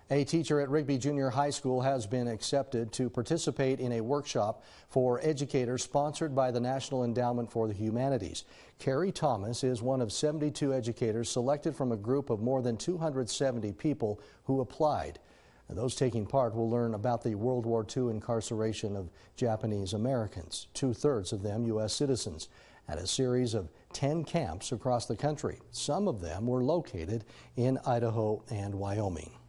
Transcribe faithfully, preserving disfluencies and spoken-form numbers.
A teacher at Rigby Junior High School has been accepted to participate in a workshop for educators sponsored by the National Endowment for the Humanities. Carrie Thomas is one of seventy-two educators selected from a group of more than two hundred seventy people who applied. And those taking part will learn about the World War Two incarceration of Japanese Americans, two-thirds of them U S citizens, at a series of ten camps across the country. Some of them were located in Idaho and Wyoming.